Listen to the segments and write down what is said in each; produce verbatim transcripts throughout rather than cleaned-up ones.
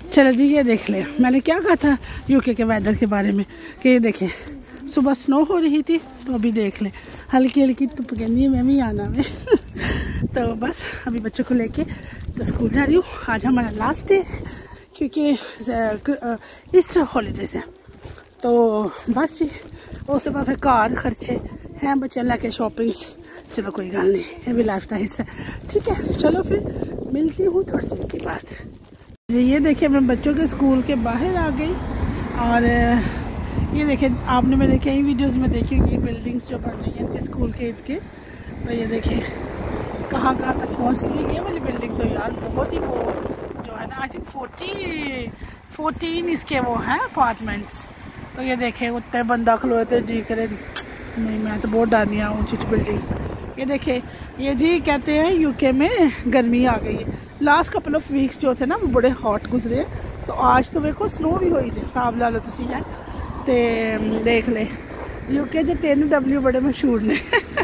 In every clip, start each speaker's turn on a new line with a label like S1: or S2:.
S1: चलो जी ये देख ले, मैंने क्या कहा था यूके के वेदर के बारे में कि ये देखें सुबह स्नो हो रही थी तो अभी देख लें हल्की हल्की धुप कहनी है मैं भी आना में तो बस अभी बच्चों को लेके तो स्कूल जा रही हूँ। आज हमारा लास्ट डे क्योंकि ईस्टर हॉलीडेज है तो बस जी उस बाद फिर कार खर्चे हैं बच्चे लैके शॉपिंग्स। चलो कोई गल नहीं, ये भी लाइफ का हिस्सा ठीक है। चलो फिर मिलती हूँ थोड़ी देर के बाद। ये देखिए मैं बच्चों के स्कूल के बाहर आ गई और ये देखिए आपने मेरे कई वीडियोस में देखी होगी बिल्डिंग्स जो बन रही हैं इनके स्कूल के इनके। तो ये देखिए कहाँ कहाँ तक पहुँच गई ये वाली बिल्डिंग तो यार बहुत ही वो जो है ना आई थिंक फोर्टी फोर्टीन इसके वो हैं अपार्टमेंट्स। तो ये देखें उतने बंदा खलोए तो जी करे नहीं मैं तो बहुत डरनी हूँ ऊँची ऊँची बिल्डिंग्स। ये देखे ये जी कहते हैं यूके में गर्मी आ गई है। लास्ट कपल ऑफ वीक्स जो थे ना वो बड़े हॉट गुजरे तो आज तो देखो स्नो भी हुई थी साहब ला लो तुसी है तो देख ले यूके के टेन डब्ल्यू बड़े मशहूर ने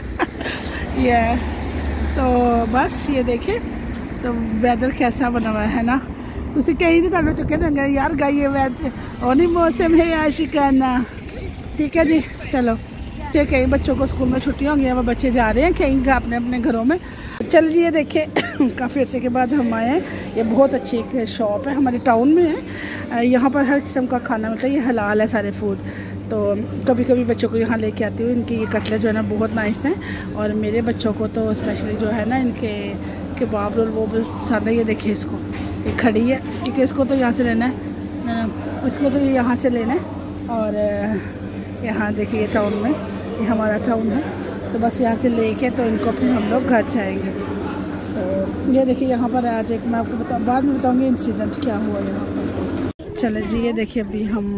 S1: ये तो बस ये देखे तो वेदर कैसा बना हुआ है ना तुसी कहीं नहीं तुहानू चुके देंगे यार गाइए वैद ओनी मौसम है आशिकाना ठीक है जी। चलो कई बच्चों को स्कूल में छुट्टियां होंगी अब बच्चे जा रहे हैं कहीं अपने अपने घरों में। चलिए देखें काफ़ी अर्से के बाद हम आए हैं। ये बहुत अच्छी एक शॉप है हमारे टाउन में है। यहाँ पर हर किस्म का खाना मिलता है, ये हलाल है सारे फूड। तो कभी कभी बच्चों को यहाँ लेके आती हूँ। इनकी ये कटलेट जो है ना बहुत नाइस है और मेरे बच्चों को तो स्पेशली जो है ना इनके कबाब रोल वो भी पसंद है। ये देखिए इसको ये खड़ी है क्योंकि इसको तो यहाँ से लेना है इसको तो यहाँ से लेना है और यहाँ देखिए टाउन में ये हमारा टाउन है तो बस यहाँ से लेके तो इनको फिर हम लोग घर जाएंगे। तो ये देखिए यहाँ पर आज एक मैं आपको बता बाद में बताऊँगी इंसिडेंट क्या हुआ यहाँ पर। चलो जी ये देखिए अभी हम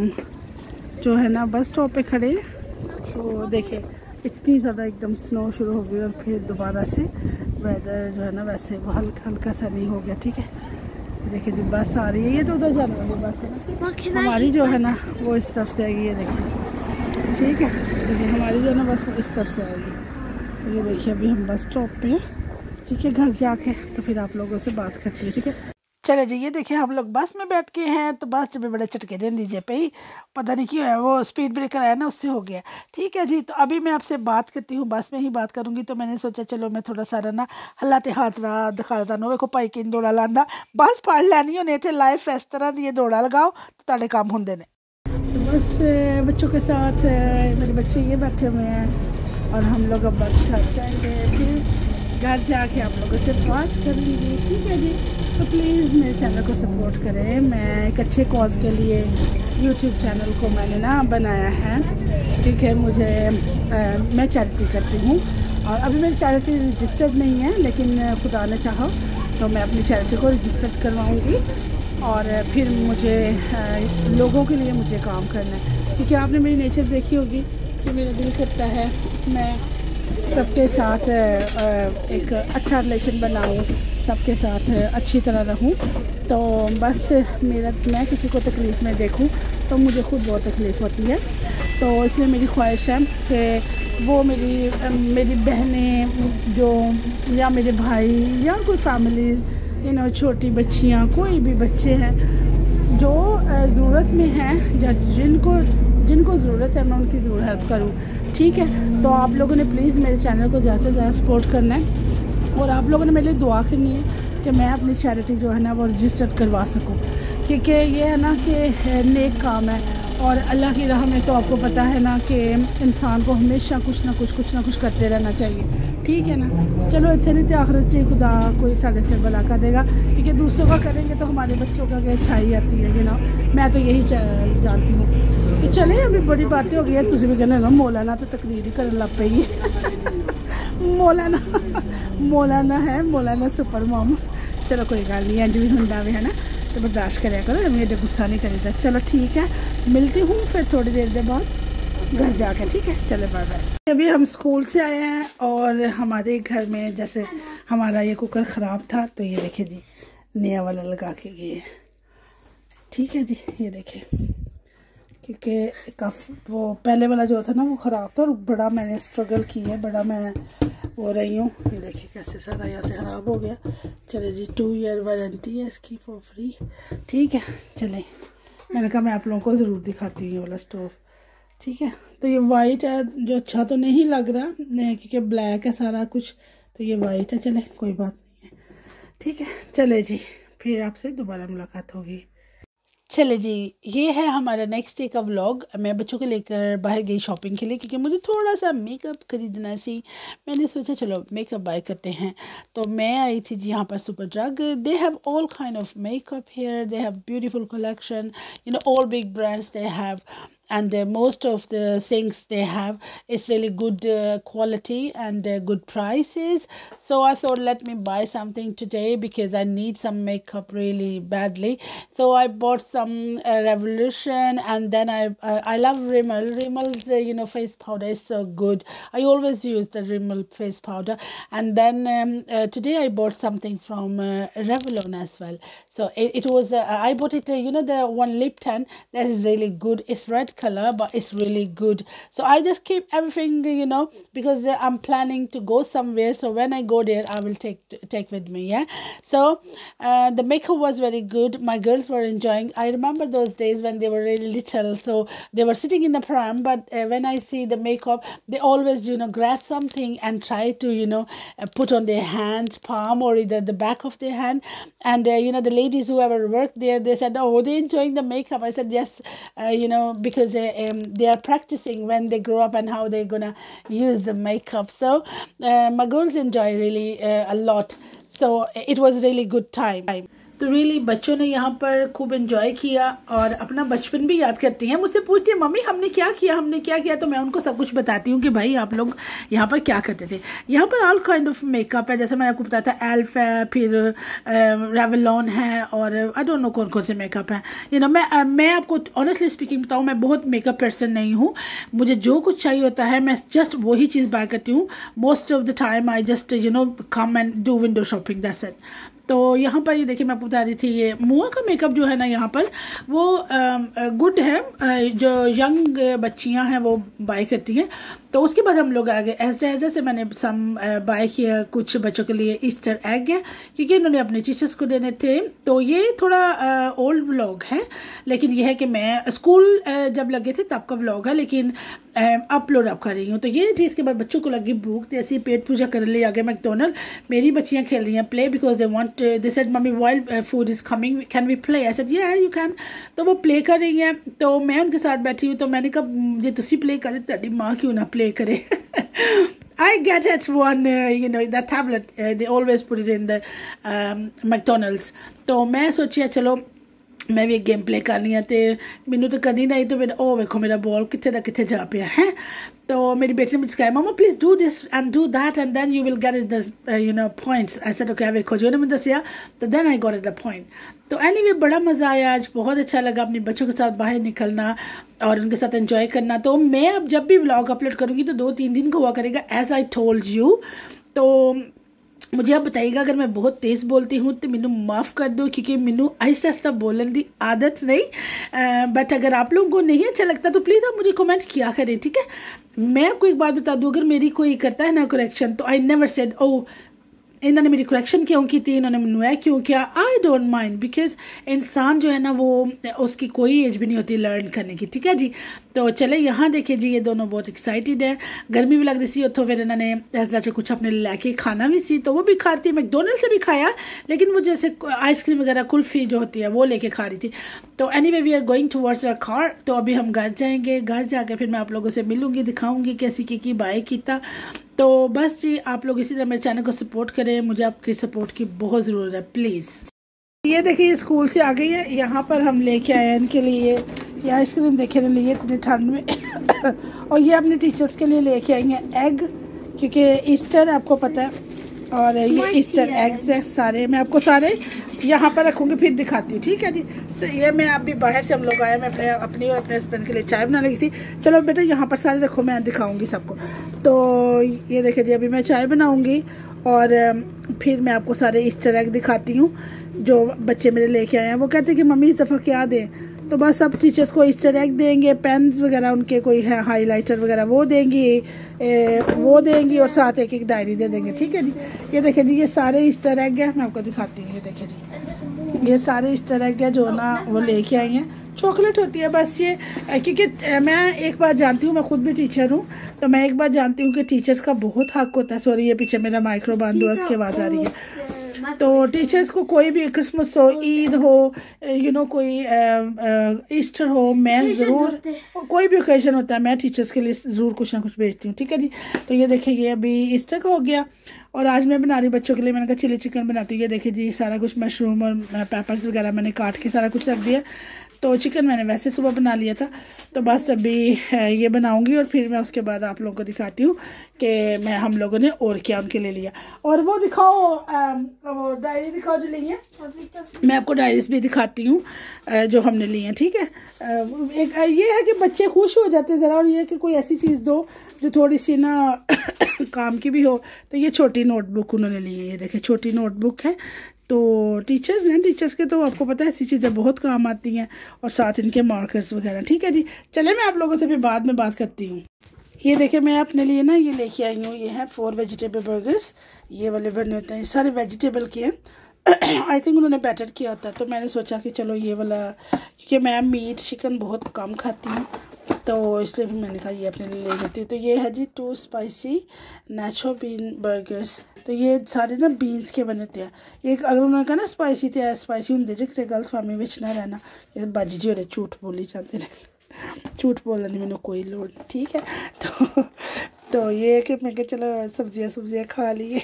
S1: जो है ना बस स्टॉप पे खड़े तो देखिए इतनी ज़्यादा एकदम स्नो शुरू हो गई और फिर दोबारा से वेदर जो है ना वैसे वो हल्का हल्का सा नहीं हो गया ठीक है। देखिए जी बस आ रही है ये तो उधर जाने वाली बस है ना हमारी जो है ना वो इस तरफ से आएगी। ये देखिए ठीक है देखिए हमारी जो है ना बस वो इस तरफ से आएगी। तो ये देखिए अभी हम बस स्टॉप पे हैं ठीक है। घर जाके तो फिर आप लोगों से बात करते हैं ठीक है। चले जी ये देखिए हम लोग बस में बैठ के हैं तो बस जब बड़े झटके दे दीजिए पे ही पता नहीं क्यों है वो स्पीड ब्रेकर आया ना उससे हो गया ठीक है जी। तो अभी मैं आपसे बात करती हूँ बस में ही बात करूँगी तो मैंने सोचा चलो मैं थोड़ा सारा ना हलाते हाथ रहा दिखा देता नो देखो भाई कि दौड़ा लादा बस फड़ लैनी होने थे लाइफ इस तरह दी दौड़ा लगाओ तो ताड़े काम होंगे ने। तो बस बच्चों के साथ मेरे बच्चे ये बैठे हुए हैं और हम लोग अब बस घर जाएंगे फिर घर जाके आप लोगों से बात कर लीजिए ठीक है जी। तो प्लीज़ मेरे चैनल को सपोर्ट करें। मैं एक अच्छे कॉज के लिए यूट्यूब चैनल को मैंने ना बनाया है ठीक है। मुझे आ, मैं चैरिटी करती हूँ और अभी मेरी चैरिटी रजिस्टर्ड नहीं है लेकिन खुदा ने चाहा तो मैं अपनी चैरिटी को रजिस्टर्ड करवाऊँगी और फिर मुझे आ, लोगों के लिए मुझे काम करना है क्योंकि आपने मेरी नेचर देखी होगी कि मेरा दिल करता है मैं सबके साथ एक अच्छा रिलेशन बनाऊं सबके साथ अच्छी तरह रहूं। तो बस मेरा मैं किसी को तकलीफ़ में देखूं तो मुझे खुद बहुत तकलीफ़ होती है। तो इसलिए मेरी ख्वाहिश है कि वो मेरी मेरी बहनें जो या मेरे भाई या कोई फैमिलीज़ यू नो छोटी बच्चियां कोई भी बच्चे हैं जो ज़रूरत में हैं या जिनको जिनको ज़रूरत है मैं उनकी ज़रूर हेल्प करूं ठीक है। तो आप लोगों ने प्लीज़ मेरे चैनल को ज़्यादा से ज़्यादा सपोर्ट करना है और आप लोगों ने मेरे लिए दुआ करनी है कि मैं अपनी चैरिटी जो है ना वो रजिस्टर्ड करवा सकूं क्योंकि ये है ना कि नेक काम है और अल्लाह की राह में तो आपको पता है ना कि इंसान को हमेशा कुछ ना कुछ कुछ ना कुछ करते रहना चाहिए ठीक है ना। चलो इतने नहीं तो आखिरत से खुदा कोई साढ़े से भला कर देगा क्योंकि दूसरों का करेंगे तो हमारे बच्चों का क्या छाई आती है कि ना मैं तो यही जानती हूँ। तो चले अभी बड़ी बातें हो गई है तुम भी कहना मौलाना तो तकरीर ही कर लग पई मौलाना मौलाना है मौलाना सुपर मॉम। चलो कोई गल नहीं अज भी होंदा वे है ना तो बर्दाश्त करिया करो मेरे गुस्सा नहीं करीदा। चलो ठीक है मिलती हूँ फिर थोड़ी देर के बाद घर जाके ठीक है। चलो बाय बाय। अभी हम स्कूल से आए हैं और हमारे घर में जैसे हमारा ये कुकर ख़राब था तो ये देखिए जी नया वाला लगा के गए ठीक है जी। ये देखिए क्योंकि काफ़ी वो पहले वाला जो था ना वो ख़राब था और बड़ा मैंने स्ट्रगल किया है, बड़ा मैं वो रही हूँ। ये देखिए कैसे सारा यहाँ से ख़राब हो गया। चले जी, टू ईयर वारंटी है इसकी फॉर फ्री। ठीक है चलें, मैंने कहा मैं आप लोगों को ज़रूर दिखाती हूँ ये वाला स्टोव। ठीक है, तो ये वाइट है जो अच्छा तो नहीं लग रहा क्योंकि ब्लैक है सारा कुछ, तो ये वाइट है। चले कोई बात नहीं है। ठीक है चले जी, फिर आपसे दोबारा मुलाकात होगी। चले जी, ये है हमारा नेक्स्ट डे का व्लॉग। मैं बच्चों को लेकर बाहर गई शॉपिंग के लिए क्योंकि मुझे थोड़ा सा मेकअप खरीदना सी। मैंने सोचा चलो मेकअप बाय करते हैं। तो मैं आई थी जी यहाँ पर Superdrug. They have all kind of makeup hair, they have beautiful collection, you know all big brands they have, and uh, most of the things they have is really good uh, quality and uh, good prices. So I thought let me buy something today because I need some makeup really badly. So I bought some uh, Revolution, and then I uh, I love Rimmel. Rimmel's uh, you know face powder is so good. I always use the Rimmel face powder. And then um, uh, today I bought something from uh, Revlon as well. So it, it was uh, I bought it uh, you know the one lip tint that is really good. It's red color but it's really good. So I just keep everything you know because uh, I'm planning to go somewhere, so when I go there I will take take with me. Yeah, so uh, the makeup was very good. My girls were enjoying. I remember those days when they were really little, so they were sitting in the pram, but uh, when I see the makeup they always you know grab something and try to you know uh, put on their hands, palm or either the back of their hand. And uh, you know the ladies who ever worked there, they said, oh, they're enjoying the makeup. I said yes, uh, you know because Uh, um, they are practicing when they grow up and how they're gonna use the makeup. So uh, my girls enjoy really uh, a lot. So it was really good time. तो really बच्चों ने यहाँ पर खूब enjoy किया और अपना बचपन भी याद करती हैं। मुझसे पूछती है मम्मी हमने क्या किया हमने क्या किया, तो मैं उनको सब कुछ बताती हूँ कि भाई आप लोग यहाँ पर क्या करते थे। यहाँ पर ऑल काइंड ऑफ मेकअप है, जैसे मैंने आपको बताया था एल्फ है, फिर रेवलॉन है और आई डोंट नो कौन कौन से मेकअप हैं। यू नो मैं मैं आपको ऑनेस्टली स्पीकिंग बताऊँ, मैं बहुत मेकअप पर्सन नहीं हूँ। मुझे जो कुछ चाहिए होता है मैं जस्ट वही चीज़ बाय करती हूँ। Most of the time I just you know come and do window shopping, that's it. तो यहाँ पर ये देखिए मैं आपको बता रही थी, ये मुआ का मेकअप जो है ना यहाँ पर वो गुड है, जो यंग बच्चियाँ हैं वो बाय करती हैं। तो उसके बाद हम लोग आ गए एस्टा एस्टा से मैंने सम बाय किया कुछ बच्चों के लिए ईस्टर एग है क्योंकि इन्होंने अपने टीचर्स को देने थे। तो ये थोड़ा ओल्ड व्लॉग है, लेकिन यह है कि मैं स्कूल जब लगे थे तब का व्लॉग है, लेकिन अपलोड अप कर रही हूँ। तो ये चीज़ के बाद बच्चों को लगी भूख, जैसी पेट पूजा कर ले आ गए मैकडोनल्ड। मेरी बच्चियाँ खेल रही हैं play because they want, they said mummy wild food is coming, can we play? I said yeah you can. तो वो प्ले कर रही हैं, तो मैं उनके साथ बैठी हूँ। तो मैंने कहा जे तुसी प्ले करे तेरी माँ क्यों ना प्ले करे। I get it one, uh, you know, that tablet, uh, they always put it in the um, McDonald's. तो मैं सोचिया चलो मैं भी गेम प्ले करनी है, तो मैनू तो करनी नहीं। तो मेरा ओ वेखो मेरा बॉल कितने दा कितने जा पाया है। तो मेरी बेटी ने मुझे कहा mama please do this and do that and then you will get it the you know points. I said okay वेखो जो ने मुझे दसिया, तो then I got it the point. तो एनीवे बड़ा मज़ा आया आज, बहुत अच्छा लगा अपने बच्चों के साथ बाहर निकलना और उनके साथ एंजॉय करना। तो मैं अब जब भी व्लॉग अपलोड करूँगी तो दो तीन दिन का हुआ करेगा, एज आई टोल्ड यू। तो मुझे आप बताइएगा अगर मैं बहुत तेज़ बोलती हूँ तो मैनू माफ़ कर दो क्योंकि मैनू आहिस्ता आहिस्ता बोलने की आदत नहीं। बट अगर आप लोगों को नहीं अच्छा लगता तो प्लीज़ आप मुझे कमेंट किया करें, ठीक है। मैं आपको एक बात बता दूँ, अगर मेरी कोई करता है ना करेक्शन, तो आई नेवर सेड ओ इन्होंने मेरी करेक्शन क्यों की थी, इन्होंने मैंने क्यों किया। आई डोंट माइंड बिकॉज इंसान जो है ना वो उसकी कोई एज भी नहीं होती लर्न करने की, ठीक है जी। तो चले यहाँ देखिए जी, ये दोनों बहुत एक्साइटेड है। गर्मी भी लग रही सी उतो, फिर इन्होंने ऐसा जो कुछ अपने लेके खाना भी सी, तो वो भी खाती। मैकडोनल्ड से भी खाया, लेकिन वो जैसे आइसक्रीम वगैरह कुल्फ़ी जो होती है वो लेके खा रही थी। तो anyway we are going towards our car. तो अभी हम घर जाएंगे, घर जाकर फिर मैं आप लोगों से मिलूँगी, दिखाऊँगी कैसी की की बाय किया। तो बस जी आप लोग इसी तरह मेरे चैनल को सपोर्ट करें, मुझे आपकी सपोर्ट की बहुत ज़रूरत है प्लीज़। ये देखिए स्कूल से आ गई है, यहाँ पर हम लेके आए हैं इनके लिए ये आइसक्रीम देखने लिए इतनी ठंड में। और ये अपने टीचर्स के लिए लेके आई हैं एग, क्योंकि ईस्टर आपको पता है, और ये ईस्टर एग्स हैं सारे। मैं आपको सारे यहाँ पर रखूँगी फिर दिखाती हूँ, ठीक है जी। तो ये मैं अभी बाहर से हम लोग आए, मैं अपने अपनी और अपने हस्बैंड के लिए चाय बना लगी थी। चलो बेटा यहाँ पर सारे रखो, मैं दिखाऊंगी सबको। तो ये देखिए जी अभी मैं चाय बनाऊंगी और फिर मैं आपको सारे ईस्टर एग दिखाती हूँ जो बच्चे मेरे लेके आए हैं। वो कहते हैं कि मम्मी इस दफ़ा क्या दें, तो बस अब टीचर्स को ईस्टर एग देंगे, पेन्स वगैरह उनके कोई है हाइलाइटर वगैरह वो देंगी, ए, वो देंगी और साथ एक एक डायरी दे देंगे। ठीक है जी। ये देखें जी, ये सारे ईस्टर एग है, मैं आपको दिखाती हूँ। ये देखें जी, ये सारे ईस्टर एग है जो ना वो लेके आई हैं। चॉकलेट होती है बस ये, क्योंकि मैं एक बात जानती हूँ, मैं खुद भी टीचर हूँ, तो मैं एक बात जानती हूँ कि टीचर्स का बहुत हक होता है। सॉरी, ये पीछे मेरा माइक्रो बंद हुआ, उसकी आवाज़ आ रही है। तो टीचर्स को कोई भी क्रिसमस हो, ईद हो, यू नो कोई ईस्टर हो, मैं ज़रूर, कोई भी ओकेजन होता है मैं टीचर्स के लिए ज़रूर कुछ ना कुछ भेजती हूँ। ठीक है जी। तो ये देखिए, ये अभी ईस्टर का हो गया और आज मैं बना रही बच्चों के लिए, मैंने कहा चिली चिकन बनाती हूँ। ये देखिए जी, सारा कुछ मशरूम और पेपर्स वगैरह मैंने काट के सारा कुछ रख दिया। तो चिकन मैंने वैसे सुबह बना लिया था, तो बस अभी ये बनाऊंगी और फिर मैं उसके बाद आप लोगों को दिखाती हूँ कि मैं हम लोगों ने और क्या उनके लिए लिया। और वो दिखाओ, वो डायरी दिखाओ जो ली है। मैं आपको डायरीज भी दिखाती हूँ जो हमने ली हैं। ठीक है। एक ये है कि बच्चे खुश हो जाते हैं ज़रा, और ये है कि कोई ऐसी चीज़ दो जो थोड़ी सी ना काम की भी हो। तो ये छोटी नोटबुक उन्होंने ली है, ये देखिए छोटी नोटबुक है। तो टीचर्स हैं, टीचर्स के तो आपको पता है ऐसी चीज़ें बहुत काम आती हैं, और साथ इनके मार्कर्स वगैरह। ठीक है जी। चले, मैं आप लोगों से भी बाद में बात करती हूँ। ये देखिए, मैं अपने लिए ना ये लेके आई हूँ, ये है फोर वेजिटेबल बर्गर्स। ये वाले बने होते हैं, सारे वेजिटेबल के हैं। आई थिंक उन्होंने बैटर किया होता है, तो मैंने सोचा कि चलो ये वाला, क्योंकि मैं मीट चिकन बहुत कम खाती हूँ, तो इसलिए भी मैंने कहा ये अपने लिए ले जाती हूँ। तो ये है जी two spicy nacho bean burgers. तो ये सारे ना बीन्स के बनते हैं। ये अगर उन्होंने कहा ना स्पाइसी तो स्पाइसी होंगे जिससे गलतफहमी विच ना रहना, ये बाजी जी हो रहे झूठ बोली जाते रहे, झूठ बोलने की मैंने कोई लोड़ नहीं। ठीक है। तो तो ये कि मैं चलो सब्जियाँ सब्जियाँ खा लिए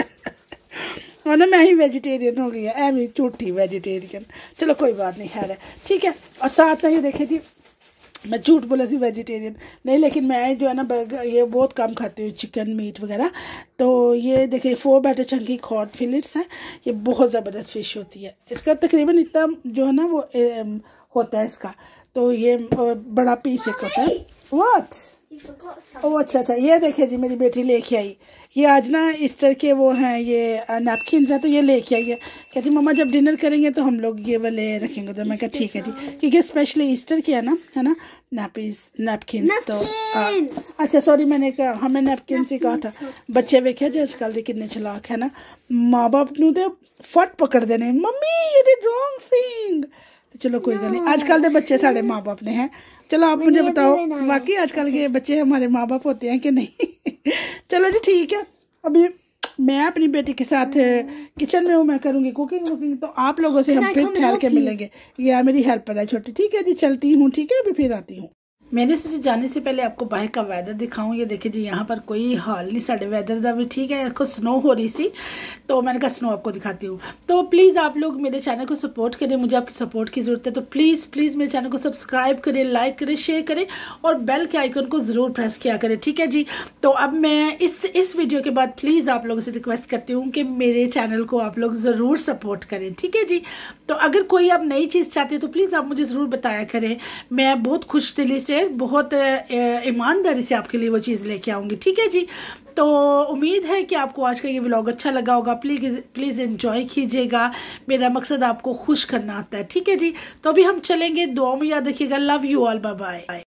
S1: और ना मैं ही वेजिटेरियन हो गई है, एम झूठी वेजिटेरियन। चलो कोई बात नहीं, खैर है। ठीक है। और साथ में ये देखे जी, मैं झूठ बोला सी वेजिटेरियन नहीं, लेकिन मैं जो है ना बर्गर ये बहुत कम खाती हूँ, चिकन मीट वगैरह। तो ये देखिए four batter chunky cod fillets हैं, ये बहुत ज़बरदस्त फ़िश होती है। इसका तकरीबन इतना जो है ना वो ए, होता है इसका, तो ये बड़ा पीस एक होता है। व्हाट? ओह अच्छा अच्छा, ये देखिए जी मेरी बेटी लेके आई, ये आज ना ईस्टर के वो हैं ये नैपकिन्स हैं, तो ये लेके आई है। कहती मम्मा जब डिनर करेंगे तो हम लोग ये वाले रखेंगे। तो मैं कहा ठीक है जी, क्योंकि स्पेशली ईस्टर के है ना, है ना नैपीस नैपकिन्स। तो आ, अच्छा सॉरी, मैंने कहा हमें नैपकिन्स ही कहा था। बच्चे वेखे जो आजकल के कितने चलाक है ना, माँ बाप नू तो फट पकड़ देने, mummy you did wrong thing. तो चलो कोई गल नहीं, आजकल के बच्चे साढ़े माँ बाप ने हैं। चलो आप मुझे बताओ, वाकई आजकल के बच्चे हमारे माँ बाप होते हैं कि नहीं? चलो जी ठीक है। अभी मैं अपनी बेटी के साथ किचन में हूँ, मैं करूँगी कुकिंग वुकिंग, तो आप लोगों से हम फिर ठहर के मिलेंगे। ये मेरी हेल्पर है छोटी। ठीक है जी, चलती हूँ। ठीक है, अभी फिर आती हूँ। मैंने सोचा जाने से पहले आपको बाहर का वेदर दिखाऊं। ये देखिए जी, यहाँ पर कोई हाल नहीं साढ़े वेदर का भी। ठीक है, इसको स्नो हो रही सी, तो मैंने कहा स्नो आपको दिखाती हूँ। तो प्लीज़ आप लोग मेरे चैनल को सपोर्ट करें, मुझे आपकी सपोर्ट की ज़रूरत है। तो प्लीज़ प्लीज़ मेरे चैनल को सब्सक्राइब करें, लाइक करें, शेयर करें और बेल के आइकन को ज़रूर प्रेस किया करें। ठीक है जी। तो अब मैं इस इस वीडियो के बाद प्लीज़ आप लोगों से रिक्वेस्ट करती हूँ कि मेरे चैनल को आप लोग ज़रूर सपोर्ट करें। ठीक है जी। तो अगर कोई आप नई चीज़ चाहते हैं तो प्लीज़ आप मुझे ज़रूर बताया करें, मैं बहुत खुश दिली से, बहुत ईमानदारी से आपके लिए वो चीज़ लेके आऊँगी। ठीक है जी। तो उम्मीद है कि आपको आज का ये व्लॉग अच्छा लगा होगा। प्लीज़ प्लीज़ एंजॉय कीजिएगा, मेरा मकसद आपको खुश करना आता है। ठीक है जी। तो अभी हम चलेंगे, दुआ में याद रखिएगा। Love you all, bye bye.